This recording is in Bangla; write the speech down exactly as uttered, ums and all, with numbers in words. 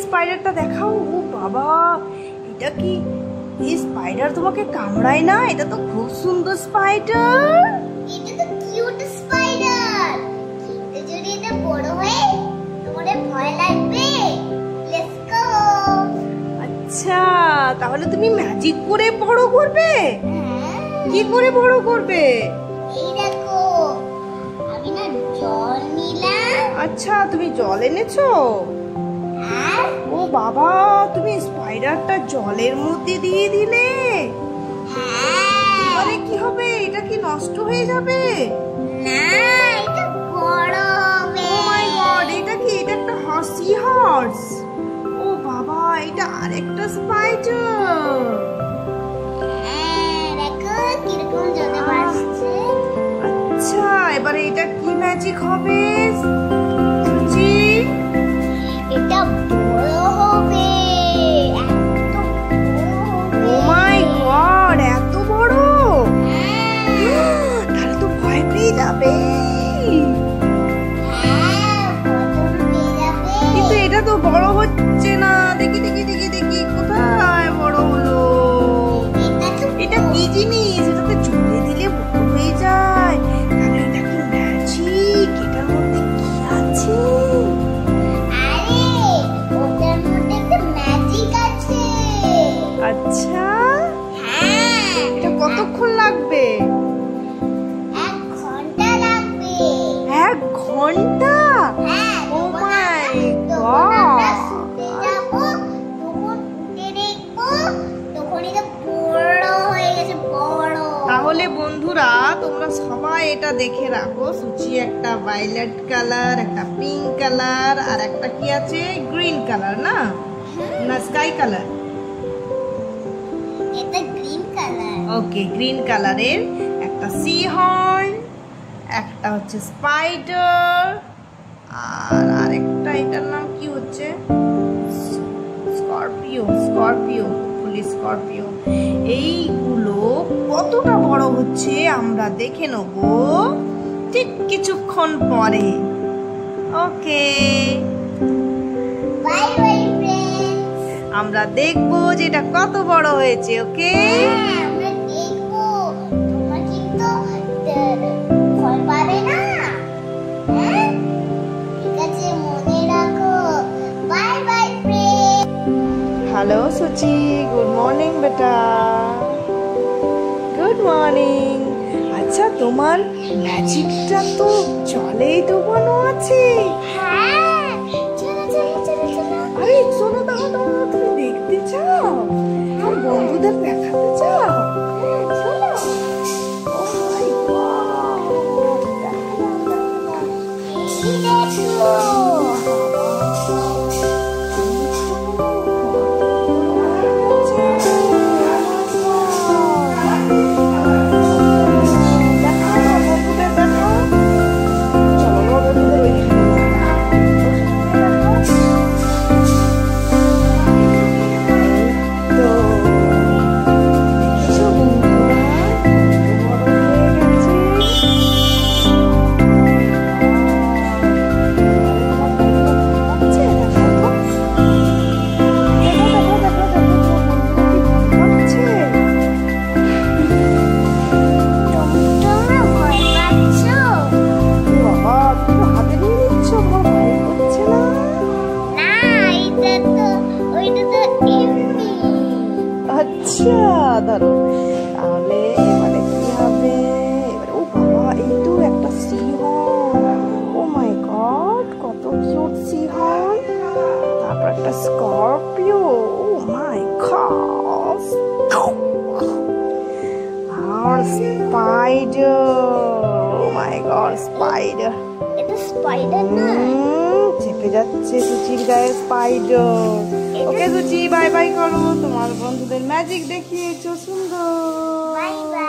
স্পাইডারটা দেখাও। ও বাবা, এটা কি এই স্পাইডার তোমাকে কামড়ায় না? এটা তো খুব সুন্দর স্পাইডার। এটা তো কিউট স্পাইডার। কিন্তু যদি এটা বড় হয় তোমারে ভয় লাগবে। Let's go. আচ্ছা, তাহলে তুমি ম্যাজিক করে বড় করবে? কি করে বড় করবে? এই দেখো, আমি না জল নিলাম। আচ্ছা, তুমি জল এনেছো? আর ও বাবা, তুমি স্পাইডারটা জলের মধ্যে দিয়ে দিলে। হ্যাঁ, এবারে কি হবে? এটা কি নষ্ট হয়ে যাবে? না, এটা বড় হবে। ও মাই গড, এটা কি? এটা একটা হর্সি হর্স। ও বাবা, এটা আরেকটা স্পাইডার। হ্যাঁ, দেখো কিরকম জলে ভাসছে। আচ্ছা, এবারে এটা কি ম্যাজিক হবে? সুচি, এটা বড় হবে। এত বড় হবে। ও মাই গড, এত বড়! হ্যাঁ, তাহলে তো ভয় পেয়ে যাবে। হ্যাঁ, বড় পেয়ে যাবে। কিন্তু এটা তো বড় হচ্ছে না। দেখি দেখি দেখি দেখি কোথায় বড় হলো? এটা তো এটা কি জিনিস? এটাতে জলে দিলে বড় হয়ে যায়। তাহলে এটা কি ম্যাজিক? এটার মধ্যে কি আছে? আরে, ওটার মধ্যে একটা ম্যাজিক আছে। আচ্ছা, হ্যাঁ, এটা কতক্ষণ লাগবে? এক ঘন্টা লাগবে। এক ঘন্টা? হ্যাঁ, ও তখন মাই তখন আমরা গড! শুতে যাবো, তখন উঠে দেখবো, তখন এটা বড় হয়ে গেছে, বড়। তাহলে বন্ধুরা, তোমরা সবাই এটা দেখে রাখো। সুচি একটা ভায়োলেট কালার, একটা পিঙ্ক কালার, আর একটা কি আছে গ্রিন কালার, না না স্কাই কালার। এটা গ্রিন কালার। ওকে, গ্রিন কালারের একটা সি হর্ন, একটা হচ্ছে স্পাইডার, আর আরেকটা এটার নাম কি হচ্ছে? স্করপিও। Scorpio, fully Scorpio. এইগুলো কতটা বড় হচ্ছে আমরা দেখে নেব ঠিক কিছুক্ষণ পরে। Okay, bye bye friends. আমরা দেখবো যে এটা কত বড় হয়েছে। ওকে, হ্যাঁ, আমরা দেখবো। তোমরা কিন্তু ভয় পাবে না। হ্যাঁ, ঠিক আছে, মনে রাখো। Bye bye friends. Hello Suchi, good morning বেটা। Good morning. আচ্ছা, তোমার ম্যাজিকটা তো জলেই ডোবানো আছে। হ্যাঁ, চলো চলো চলো চলো। আরে শোনো, দাও দাও, তুমি দেখতে চাও? আর বন্ধুদের দেখাতে চাও? চলো। Oh my God! দেখাও, দেখাও। এই দেখো। তোমরা ভয় পাচ্ছো? না, এটা তো ওইটা তো এমনি। আচ্ছা, ধরো তাহলে এবারে কি হবে? এবারে ও বাবা, এই তো একটা সিংহন। ও মাই গড, কত কিউট সিংহন। তারপর একটা স্করপিও। Oh my god. আর spider. Oh my god, spider. এটা স্পাইডার না। চেপে যাচ্ছে সুচির গায়ে spider. Okay Suchi, bye bye করো। তোমার বন্ধুদের ম্যাজিক দেখিয়েছো সুন্দর। Bye by.